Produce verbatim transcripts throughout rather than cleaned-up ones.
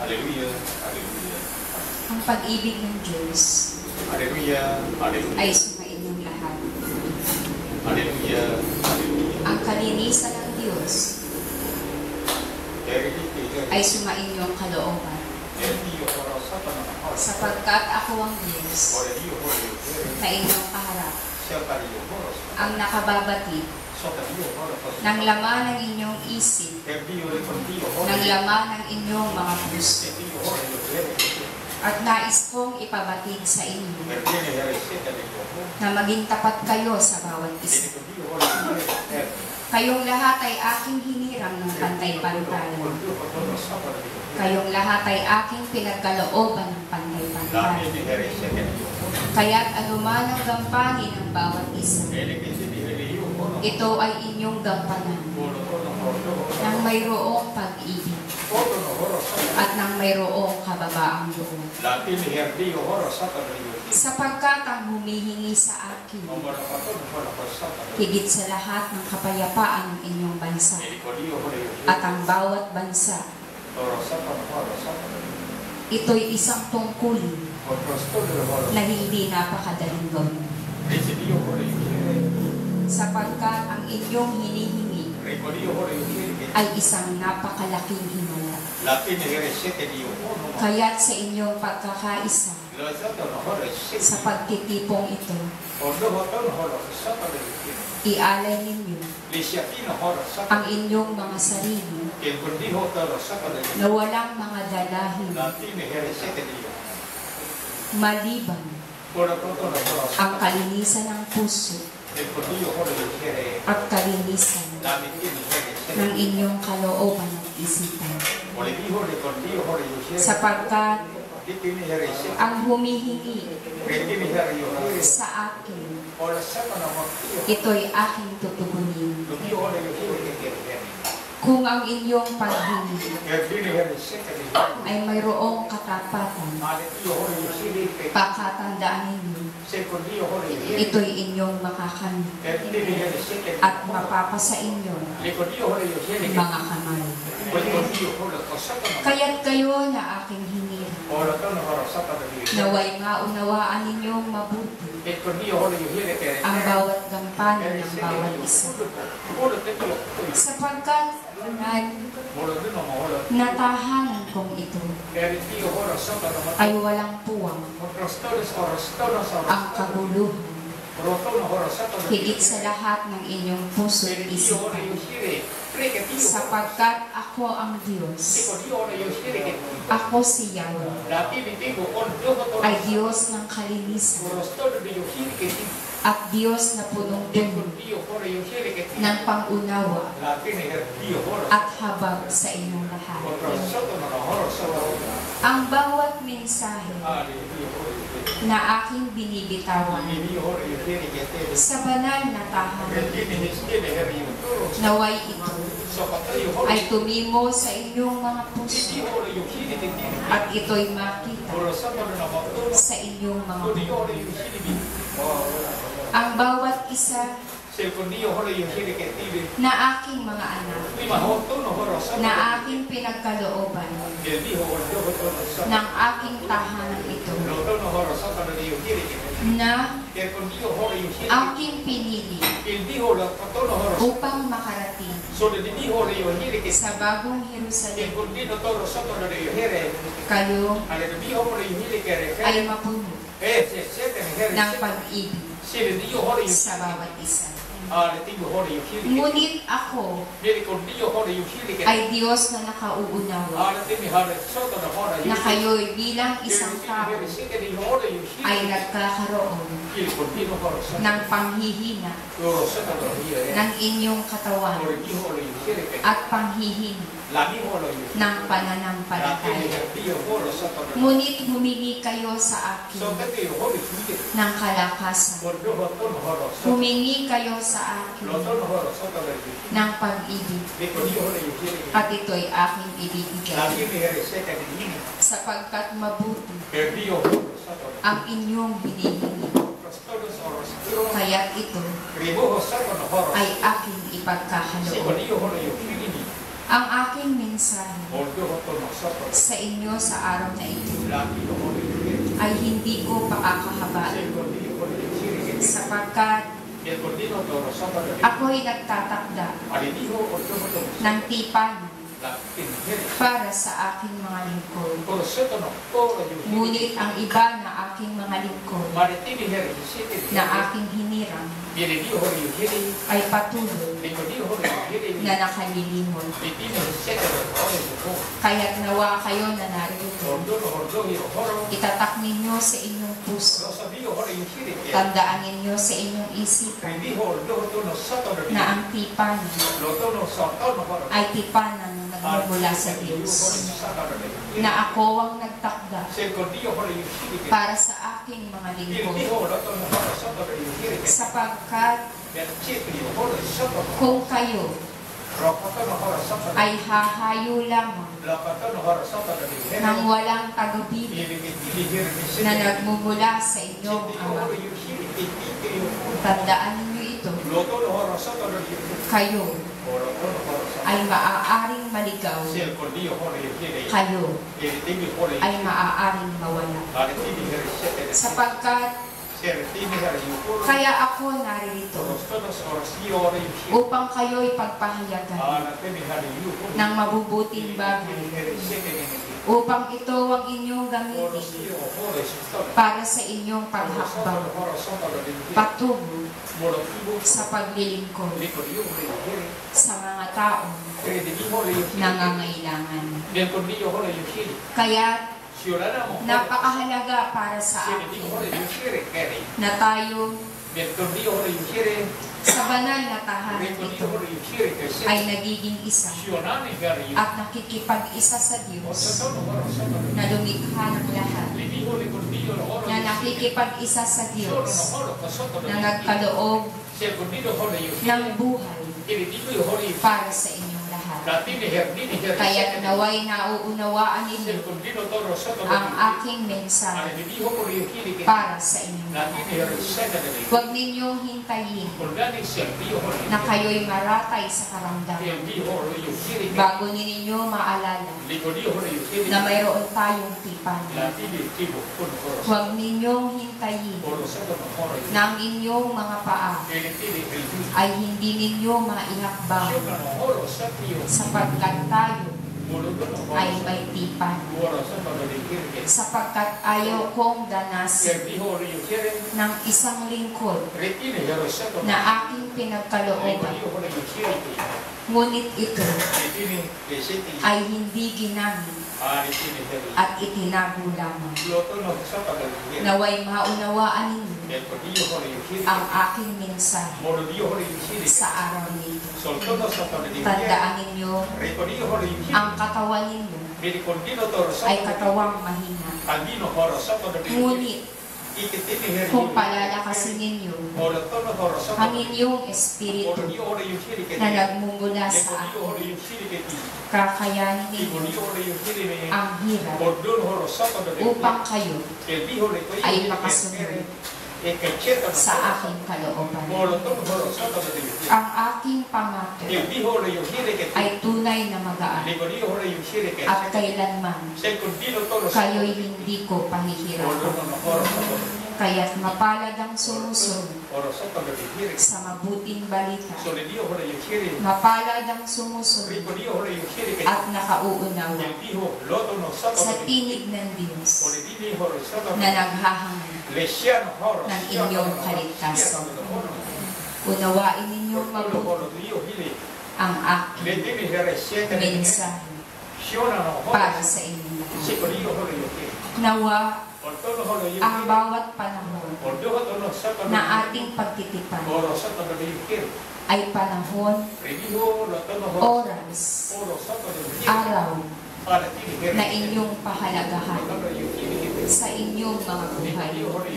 Hallelujah, hallelujah. Ang pag-ibig ng Diyos Hallelujah, hallelujah. ay sumain ng lahat. Hallelujah, hallelujah. Ang kalinisan ng Diyos ay sumain yung kalooban. Sapagkat ako ang Diyos na inyong kaharap, ang nakababatid ng laman ng inyong isip, ng laman ng inyong mga puso, at nais kong ipabatid sa inyo na maging tapat kayo sa bawat isa. Kayong lahat ay aking hinirang ng pantay-pantay. Kayong lahat ay aking pinagkalooban ng pantay-pantay. Kaya't anuman ang gampanin ng bawat isa, ito ay inyong gampanan nang mayroong pag-ibig at nang mayroong kababaang loob. Sapagkat ang humihingi sa akin, higit sa lahat ng kapayapaan ng inyong bansa at ang bawat bansa, ito'y isang tungkulin na hindi napakadaling gawin. Sapagkat ang inyong hinihingi ay isang napakalaking himala. Kaya't sa inyong pagkakaisa, sa pagtitipong ito, ialay ninyo ang inyong mga sarili na walang mga dalahin maliban ang kalinisan ng puso at kalinisan ng inyong kalooban at isipan. Sapagkat ang humihingi sa akin, ito'y aking tutugunin. Kung ang inyong paghingi ay mayroong katapatan, pakatandaan ninyo, ito'y inyong makakamit at mapapasa inyo mga kamay. Kaya't kayo na aking hinira, naway maunawaan ninyong mabuti ang bawat gampanin ng bawat isa. Sapagkat natahanan kong ito ay walang puwang ang kaguluhan, higit sa lahat ng inyong puso at isipan. Sapagkat ako ang Diyos, ako si Yahweh, ay Diyos ng kalinisan at Diyos na punong-puno ng pangunawa at habag sa inyong lahat. Ang bawat mensahe na aking binibitawan sa banal na tahanan, naway ito ay tumimo sa inyong mga puso at ito'y makita sa inyong mga buhay. Ang bawat isa na aking mga anak, na aking pinagkalooban ng aking tahanan ito, na aking pinili upang makarating sa bagong Jerusalem, kayo ay mapuno ng pag-ibig sa bawat isa. Ngunit ako ay Diyos na nakauunawa na kayo'y bilang isang tao ay nagkakaroon ng panghihina ng inyong katawan at panghihina ng pananampalataya. Ngunit humingi kayo sa akin ng kalakasan. Humingi kayo sa akin ng pag-ibig at ito'y aking ibibigay, sapagkat mabuti ang inyong hinihingi. Kaya't ito ay aking ipagkakaloob. Ang aking mensahe Ordo hoto no soto. sa inyo sa araw na ito Laki no hori yukiri. ay hindi ko pakakahabaan Sekondi hori yukiri. sapagkat Bien contino to no soto. ako'y nagtatakda Ari diho ordo hoto. ng tipan Laki yukiri. para sa aking mga lingkod. Oro soto no oro yukiri. Ngunit ang iba na aking mga lingkod Maritini heri yukiri. na aking hinirang Bien diho hori yukiri. ay patuloy Liko diho hori yukiri. na nakalilimot. Bitini sete no oro yukiri. Kaya't nawa kayo na narito. Ordo no ordo hiro horo. Itatak ninyo sa inyong puso. Rosa diho hori yukiri. Tandaan ninyo sa inyong isipan Ridiho ordo hoto no soto. na ang tipan Loto no soto no horo. ay tipan ng nagmumula sa Diyos. Na ako ang nagtakda para sa aking mga lingkod. Sapagkat kung kayo ay hahayo lamang nang walang tagabili na nagmumula sa inyong ama. Tandaan ninyo ito, kayo ay maaaring maligaw, kayo ay maaaring mawala. Sapagkat kaya ako naririto upang kayo'y pagpahayagan ng mabubuting bagay, upang ito ang inyong gamitin para sa inyong paghakbang patungo sa paglilingkod sa mga taong nangangailangan. Kaya napakahalaga para sa atin na tayo sa banal na tahanan ito ay nagiging isa at nakikipag-isa sa Diyos na lumikha ng lahat, na nakikipag-isa sa Diyos na nagkaloob ng buhay para sa inyong lahat. Kaya naway nauunawaan ninyo ang aking mensahe para sa inyong lahat. Huwag ninyong hintayin na kayo'y maratay sa karamdaman bago ninyo maalala na mayroon tayong tipan. Huwag ninyong hintayin na ang inyong mga paa ay hindi ninyo maihakbang sapagkat tayo ay may tipan. Sapagkat ayaw kong danasin ng isang lingkod na aking pinagkalooban, ngunit ito ay hindi ginamit at itinago lamang. Naway maunawaan ninyo ang aking mensahe sa araw nito. Tandaan ninyo, ang katawan ninyo ay katawang mahina. Ngunit, kung palalakasin ninyo ang inyong espiritu na nagmumula sa akin, kakayanin ninyo ang hirap upang kayo ay makasunod sa aking kalooban. Ang aking pangako ay tunay na magaan at kailanman kayo'y hindi ko pahihirapan. Kaya't mapalad ang sumusunod sa mabuting balita. Mapalad ang sumusunod at nakauunawa sa tinig ng Diyos na naghahangad ng inyong kaligtasan. Unawain ninyong mabuti ang aking mensahe para sa inyong lahat. Nawa ang bawat panahon na ating pagtitipan ay panahon, oras, araw na inyong pahalagahan sa inyong mga buhay,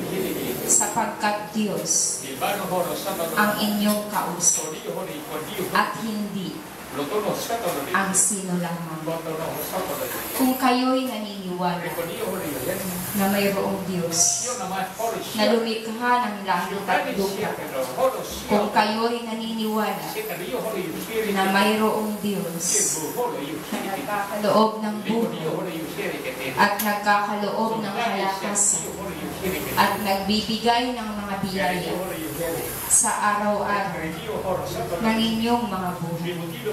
sapagkat Diyos ang inyong kausap at hindi Rotono Satana de ang sino lamang. Rotono Satana de Kung kayo'y naniniwala Reconio Hori Yen na mayroong Diyos Io na mai Hori na lumikha ng langit at lupa, kung kayo'y naniniwala Io Hori Yusiri na mayroong Diyos Hori Yusiri nagkakaloob ng buhay Io Hori Yusiri at nagkakaloob ng kalakasan at nagbibigay ng mga biyaya sa araw-araw ng inyong mga buhay,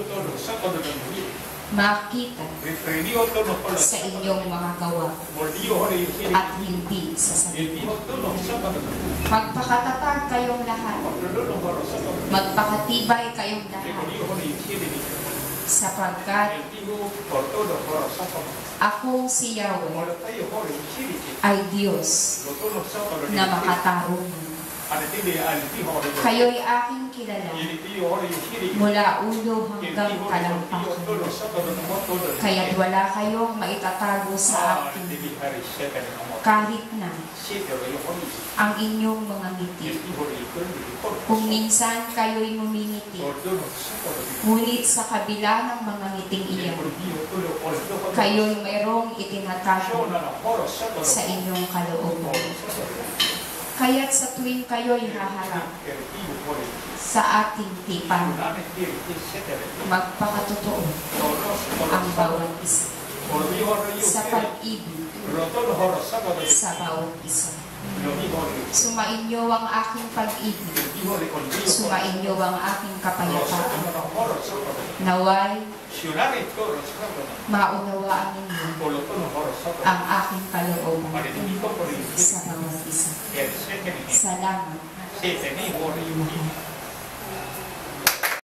makita sa inyong mga gawa at hindi sa salita. Magpakatatag kayong lahat, magpakatibay kayong lahat, sapagkat ako si Yahweh ay Diyos na makatarungan. Kayo'y aking kilala mula ulo hanggang talampakan, kaya't wala kayong maitatago sa akin kahit na ang inyong mga ngiti. Kung minsan kayo'y ngumingiti, ngunit sa kabila ng mga ngiting iyan, kayo'y mayroong itinatago sa inyong kalooban. Kaya't sa tuwing kayo'y haharap sa ating tipan, magpakatotoo ang bawat isa sa pag-ibig sa bawat isa. Sumainyo ang aking pag-ibig, sumainyo ang aking kapayapaan. Naway maunawaan ninyo ang aking kalooban sa bawat isa. Salamat.